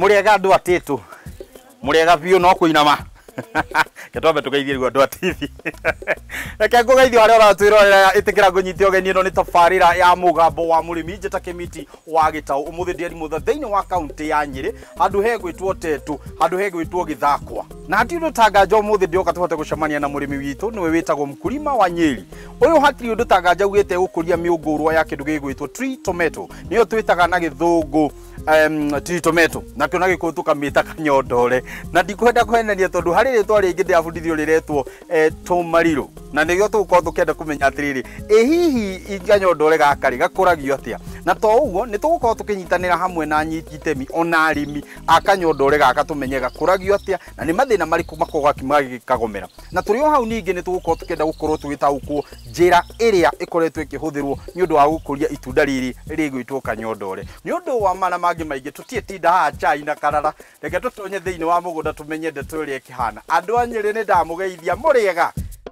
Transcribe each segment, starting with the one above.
Muriega andu atitu. Muriega biu no kuinama. Ketombe tugeithie gwa ndwa TV. Reke ngugeithie wale uratwirorera itikira ngunyite ogeni no ni tafarira ya mugambo wa murimi njeta Kimiti wa Gitau umuthi ndiari mutha thiini wa county ya Nyeri andu he gwitwo Tetu andu he gwitwo Githakwa na hati undu tangaja umuthi ndioka tuhote gucemania na murimi witu niwe witagwo mkulima wa Nyeri uyu hatiri undu tangaja ugite gukuria miungurwa ya kindu gigwitwo tree tomato niyo twitaga na githungu tree tomato na kiona gikuo tukamita kanyondore na ndikwenda kwenania tondu hari ritwa ringi ndiabundithio riretwo tomariro na nigio tuko tukenda kumenya atiriri hihi inganyondore gakari gakuragio atia na to uguo ni tugukorwo tukinyitanira hamwe na nyititemi ona arimi akanyondore gaka tumenye gakuragio atia na ni mathina mariku makogaki magikagomera na turio hau ningi ni tugukorwo tukenda gukorwo tugitaukwo njira iria ikoretwo ikihuthirwo ni undu wa gukuria itunda riri rigwitwo kanyondore ni undu wa mara mangi maingi tutietinda ha chai na karara reke tutonye thiini wa mugunda tumenye ndeto iria ikihana andu a Nyeri ni ndamugeithia muriega.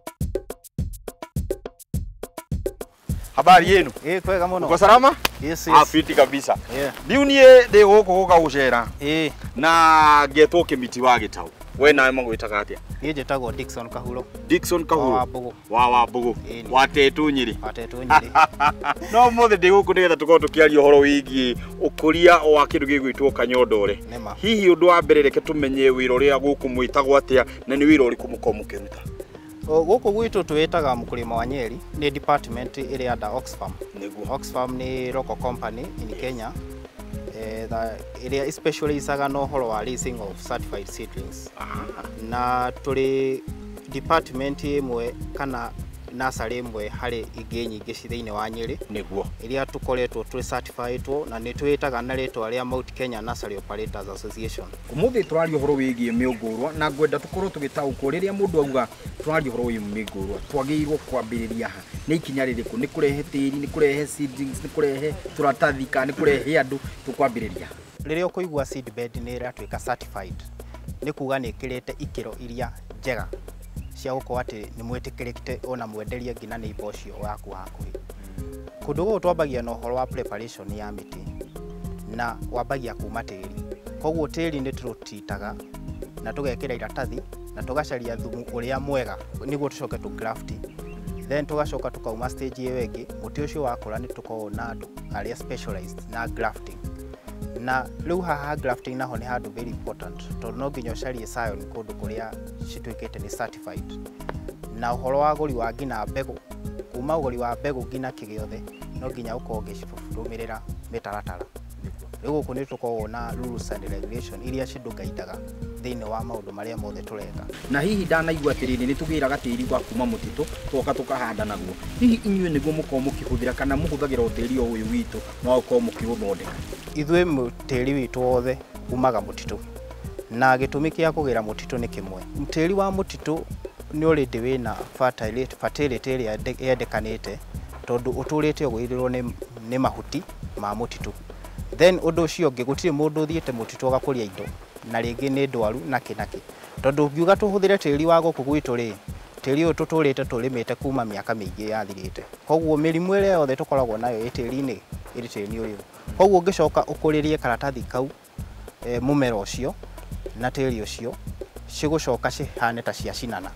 Habari yenu? Kwega muno. Uko salama? Yes. Fiti kabisa. Riu nie ndi guku guka gucera. Na ngetwo Kimiti wa Gitau. We nawe magwitaga atia? Njitagwo Dickson Kahuro. Dickson Kahuro. Wa Wambugu. Wa Tetu Nyeri. Wa Tetu Nyeri. No mothe ndi guku nigetha tukorwo tukiaria uhoro wigie ukuria wa kindu gigwitwo kanyondore. Hihi undu wa mbere reke tumenye wira uria guku mwitagwo atia na ni wira uriku muko mukiruta. Guku gwitu twitaga mkulima wa Nyeri ni department area under Oxfam. Oxfam ni local company in Kenya. Area especially isaga no horo wa leasing of certified seedlings. Na tuli department imwe kana nursery imwe hari ingi nyingi cithiini wa Nyeri niguo iria tukoretwo tuli certified na ni twitaga na ritwa ria Mount Kenya Nursery Operators Association. Umuthi turario horo wigie miungurwa na ngwenda tukorwo tugitaukwo riria mundu auga turario horo wigie miungurwa twagirwo kwambiriria ha ni ikinya ririku ni kurehe tiri ni kurehe seedlings ni kurehe turatathi ka ni kurehe andu tukwambiriria riria ukuigwa seedbed ni iratwika certified ni kuga ni kirete ikiro iria njega cia gukorwo ati ni mwitikirikite ona mwenderie ngina ni ibocio waku hakuhi kundu gugu twambagia na uhoro wa preparation ya miti na wambagia kuma tiri koguo tiri ni turutitaga na tugekira iratathi na tugacaria thumu uria mwega niguo tucoke tu graft then tugacoka tukauma stage iyo ingi muti ucio wakura ni tukona andu aria specialized na grafting na riu haha grafting naho ni handu very important tondu no nginya ucarie scion kundu kuria citwikite ni certified na uhoro wa guri wa ngina mbegu kuma uguri wa mbegu ngina kigiothe no nginya ukorwo ngicirumirira mitaratara riu ku ni tukorwo na rules and regulation iria cidungaitaga thiini wa maundu maria mothe tureka na hihi ndanaigua atiriri ni tugiraga tiri gwa kuma mutitu twoka tukahanda naguo hihi inyue niguo mukorwo mukihuthira kana muhuthagira utiri o uyu witu no ukorwo mukiuthondeka ithwe mutiri witu wothe umaga mutitu na gitumi kia kugira mutitu ni kimwe mutiri wa mutitu ni already wina fertility iria yendekanite tondu uturite ugirirwo ni mahuti ma mutitu then undu ucio ungi gutire mundu thiete mutitu agakuria indo na ringi ni ndwaru na kinaki tondu ngiuga tuhuthire tiri wa guku gwitu ri tiri uyu tuturite turimite kuma miaka mingi yathirite koguo mirimu ire yothe tukoragwo nayo itiri-ini iri tiri uyu koguo ngicoka ukuririe karatathi kau mumera ucio na tiri ucio cigucoka cihane ta cia cinana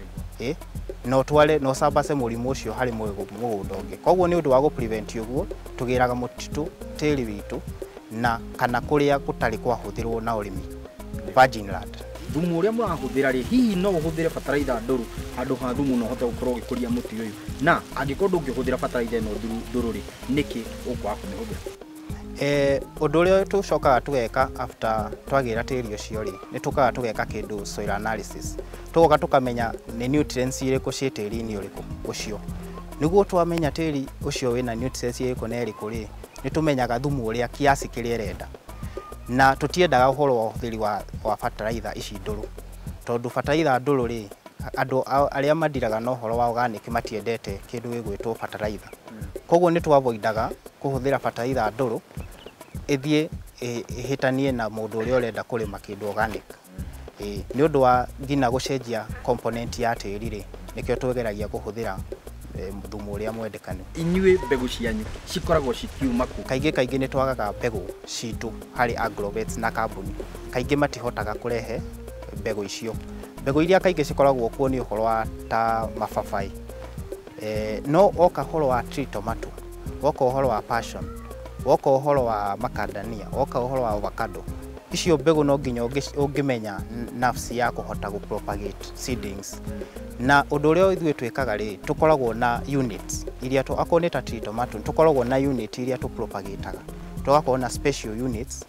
no twale no sabase murimu ucio hari mugunda ungi koguo ni undu wa gu prevent uguo tugiraga mutitu tiri witu na kana kuria gutari kwahuthirwo na urimi virgin land thumu uria murahuthira ri hihi no uhuthire fertilizer nduru handu ha thumu no hote gukorwo gikuria muti uyu na angikorwo ndungihuthira fertilizer ino nduru ri niki ukwa kumihuthira undu uria tucokaga tugeka after twagira tiri ucio ri ni tukaga tugeka kindu soil analysis tugoka tukamenya ni nutrients iriku ci tiri-ini uriku ucio niguo twamenya tiri ucio wina nutrients iriku na iriku ri ni tumenyaga thumu uria kiasi kiria renda na tutiendaga uhoro wa uthiri wa fertilizer ici nduru tondu fertilizer nduru ri andu aria madiraga no uhoro wa organic matiendete kindu gigwitwo fertilizer koguo ni twavoidaga kuhuthira fertilizer nduru ithie ihitanie na mundu uria urenda kurima kindu organic ni undu wa ngina gucenjia component ya tiri ri nikio twegeragia kuhuthira thumu uria mwendekanu. Inyuĩ mbegũ cianyu cikoragwo cikiuma ku? Kaingĩ nĩ twagaga mbegũ citũ harĩ agrovet na kambuni. Kaingĩ matihotaga kũrehe mbegũ icio. Mbegũ iria kaingĩ cikoragwo kuo nĩ ũhoro wa ta mababaĩ. No oka ũhoro wa tree tomato, woka ũhoro wa passion, woka ũhoro wa macadamia, woka ũhoro wa avocado. Icio mbegũ no nginya ũngĩmenya nafsi ya kũhota gũ-propagate seedlings. Na ũndũ ũrĩa ithuĩ twĩkaga rĩ, tũkoragwo na units iria akorwo nĩ ta tree tomato, tũkoragwo na unit iria tũ-propagate-aga. Tũgakorwo na special units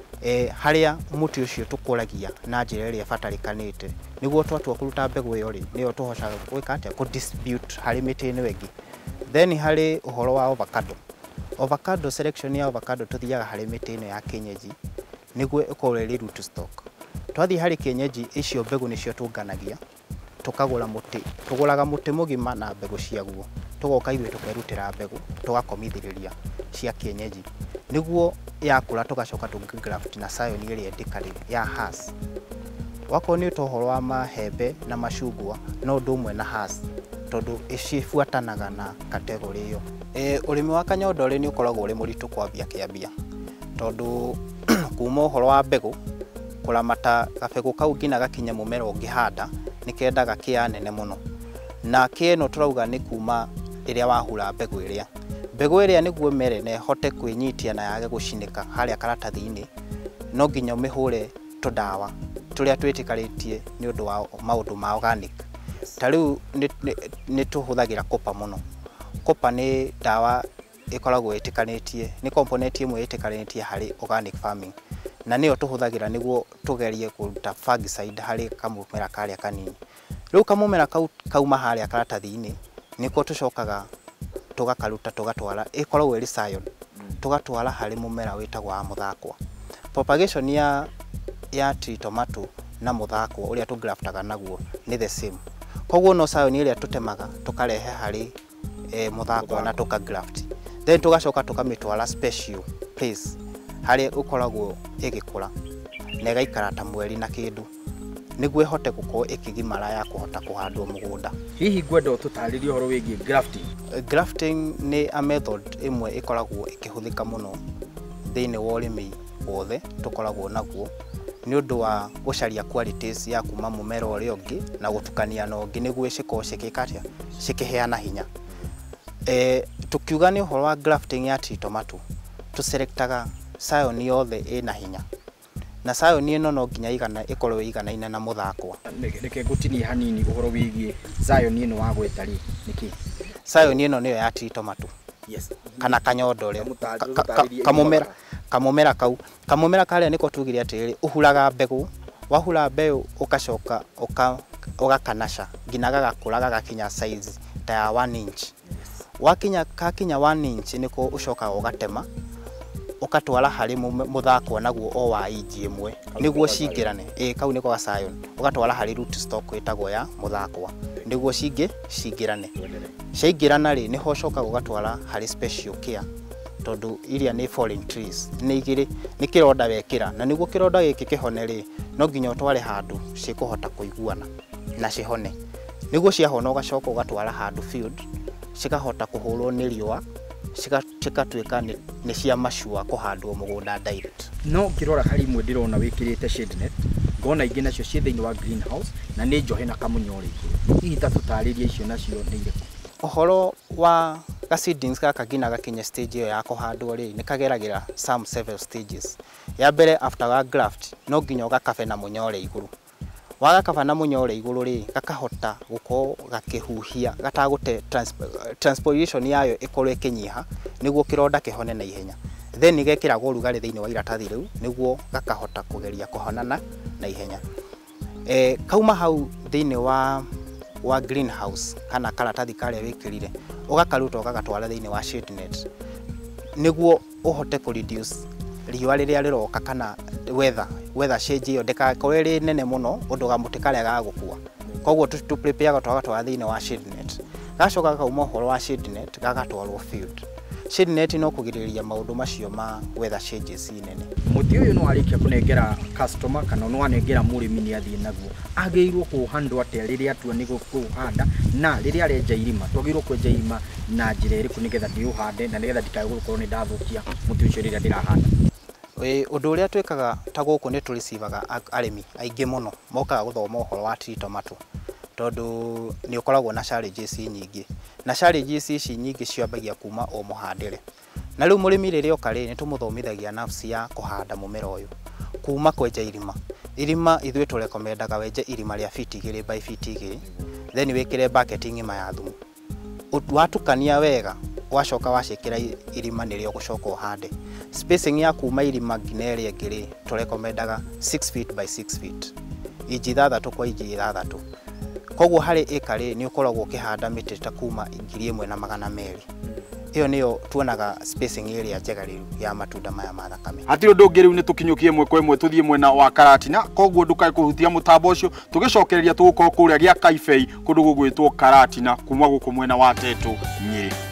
harĩa mũtĩ ũcio tũkũragia na njĩra ĩrĩa ĩbatarĩkanĩte. Nĩguo twatua kũruta mbegũ ĩyo rĩ, nĩyo tũhotaga gwĩka atĩa, kũ-distribute harĩ mĩtĩ ĩno ĩngĩ. Then harĩ ũhoro wa avocado. Avocado selection ya avocado tũthiaga harĩ mĩtĩ ĩno ya kienyeji nĩguo ĩkorwo ĩrĩ root stock. Twathiĩ harĩ kienyeji, icio mbegũ nĩcio tũnganagia, tũkagũra mũtĩ, tũgũraga mũtĩ mũgima na mbegũ ciaguo. Tũgoka ithuĩ tũkerutĩra mbegũ, tũgakomithĩrĩria cia kienyeji. Nĩguo yakũra tũgacoka tũngĩ-graft na scion ĩrĩa ndĩkarĩ ya Hass. Wakorwo nĩ ũhoro wa mahembe na macungwa, no ũndũ ũmwe na Hass, tondũ icibuatanaga na kategori ĩyo. Ũrĩmi wa kanyondore nĩ ũkoragwo ũrĩ mũritũ kwambia kĩambia, tondũ kuma ũhoro wa mbegũ, kũramata gabegũ kau nginya gakinye mũmera ũngĩhanda nĩ kendaga kĩa nene mũno. Na kĩeno tũrauga nĩ kuma ĩrĩa wahura mbegũ ĩrĩa. Mbegũ ĩrĩa nĩguo mere na ĩhote kwĩnyitia na yage gũcinĩka harĩa karatathi-inĩ, no nginya ũmĩhũre tũdawa tũrĩa twĩtĩkarĩtie nĩ ũndũ wa maũndũ ma organic. Ta rĩu nĩ tũhũthagĩra copper mũno. Copper nĩ dawa ĩkoragwo ĩtĩkanĩtie, nĩ component ĩmwe ĩtĩkanĩtie harĩ organic farming. Na nĩyo tũhũthagĩra nĩguo tũgerie kũruta fungicide harĩ kamũmera karĩa kanini. Rĩu kamũmera kau kauma harĩa karatathi-inĩ, nĩko tũcokaga tũgakaruta tũgatwara, ĩkoragwo ĩrĩ scion, tũgatwara harĩ mũmera wĩtagwo wa mũthakwa. Propagation ya tree tomato na mũthakwa ũrĩa tũ-graftaga naguo nĩ the same. Koguo no scion ĩrĩa tũtemaga tũkarehe harĩ mũthakwa na tũka-graft. Then tũgacoka tũkamĩtwara special place harĩa ũkoragwo ĩgĩkũra na ĩgaikara ta mweri na kĩndũ, nĩguo ĩhote gũkorwo ĩkĩgimara ya kũhota kũhandwo mũgũnda. Hihi ngwenda ũtũtarĩrie ũhoro wĩgiĩ grafting. Grafting nĩ a method ĩmwe ĩkoragwo ĩkĩhũthĩka mũno thĩinĩ wa ũrĩmi wothe tũkoragwo naguo, nĩ ũndũ wa gũcaria qualities ya kuma mũmera ũrĩa ũngĩ na gũtukania na ũngĩ nĩguo cikorwo cikĩheana hinya. Tukiuga nĩ ũhoro wa grafting ya tree tomato, tũselectaga scion yothe ĩna hinya, na scion ĩno no nginya ĩkorwo ĩiganaine na mũthakwa. Reke ngũtinie hanini ũhoro wĩgiĩ scion ĩno wa gweta rĩ, nĩkĩ? Scion ĩno nĩyo ya tree tomato. Yes. Kana kanyondore. Kamũmera kau. Kamũmera karĩa nĩko tugire atĩrĩrĩ, ũhuraga mbegũ, wahura mbegũ ũgacoka ũgakanaca nginya gagakũra gagakinya size ta ya 1 inch. Kakinya 1 inch nĩko ũcokaga ũgatema, ũkatwara harĩ mũthakwa naguo o wa inji ĩmwe nĩguo cingĩrane. Kau nĩko ga scion. Ũgatwara harĩ root stock ĩtagwo ya mũthakwa nĩguo cingĩrane. Ciaingĩrana rĩ, nĩho ũcokaga ũgatwara harĩ special care, tondũ iria nĩ foreign trees, nĩ kĩronda wekĩra, na nĩguo kĩronda gĩkĩ kĩhone rĩ, no nginya ũtware handũ cikũhota kũiguana na cihone. Nĩguo ciahona ũgacoka ũgatwara handũ field, cikahota kũhũrwo nĩ riũa, cikatuĩka nĩ cia macua kũhandwo mũgũnda direct. No ngĩrora harĩ imwe ndĩrona wĩkĩrĩte shade net, ngona ingĩ nacio ciĩ thĩinĩ wa greenhouse na nĩ njohe na kamũnyore igũrũ. Hihi ta tũtarĩrie icio nacio nĩ irĩkũ? Ũhoro wa seedlings gaka nginya gakinye stage ĩyo ya kũhandwo rĩ, nĩ kageragĩra some several stages. Ya mbere after wa graft no nginya ũgakabe na mũnyore igũrũ. Wagakaba na mũnyore igũrũ rĩ, gakahota gũkorwo gakĩhuhia gatagũte transpiration yayo ĩkorwo ĩkĩnyiha nĩguo kĩronda kĩhone na ihenya. Then igekĩragwo ũrugarĩ thĩinĩ wa iratathi rĩu nĩguo gakahota kũgeria kũhonana na ihenya. Kauma hau thĩinĩ wa greenhouse kana karatathi karĩa wĩkĩrire, ũgakaruta ũgagatwara thĩinĩ wa shade net nĩguo ũhote kũ reduce riũa rĩrĩa rĩroka kana weather change ĩyo ndĩgakorwo ĩrĩ nene mũno ũndũ gamũtĩ karĩa gagũkua. Koguo tu prepare gatwara thĩinĩ wa shade net. Gacoka kauma ũhoro wa shade net gagatwarwo field. Shade net no kugiriria maundu macio ma weather changes nene. Muti uyu no arikia kunengera customer kana no anengera murimi ni athie naguo ageirwo kuhandwo atia riria atua ni gukuhanda na riria arenja irima twagirwo kwenja irima na njira iriku nigetha ndiuhande na nigetha ndikae gukorwo ni ndathukia muti ucio riria ndirahanda. Undu uria twikaga ta guku ni turicivaga arimi aingi muno mokaga guthoma uhoro wa tree tomato tondu ni ukoragwo na challenges nyingi na challenges ici nyingi ciambagia kuma o muhandire na riu murimi riria okare ni tumuthomithagia nafsi ya kuhanda mumera uyu kuma kwenja irima ithwe tu recomendaga wenje irima ria feet 2 by feet 2 then wekire bucketing ma ya thumu watukania wega wacoka wacikira irima nirio gucoka uhande spacing ya kuma irima nginya ria ngiri tu recomendaga 6 feet by 6 feet inji 3 kwa inji 3 koguo hari ekari ni ukoragwo ukihanda miti ta kuma 1,200 iyo niyo tuonaga spacing area njega riu ya matunda maya ma thakame. Hati undu ngiriu ni tukinyukie mwe kwa mwe tuthie mwena wa Karatina koguo ndukae kuhutia mutambo ucio tugicokereria tugukorwo kuria gia Kaibei kundu gugwitwo Karatina kuma guku mwena wa Tetu Nyeri.